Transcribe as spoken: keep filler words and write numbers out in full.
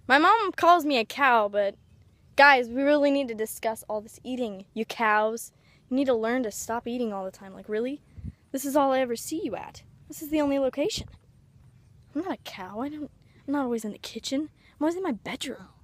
My mom calls me a cow, but guys, we really need to discuss all this eating, you cows. You need to learn to stop eating all the time. Like, really? This is all I ever see you at. This is the only location. I'm not a cow. I don't, I'm not always in the kitchen. I'm always in my bedroom.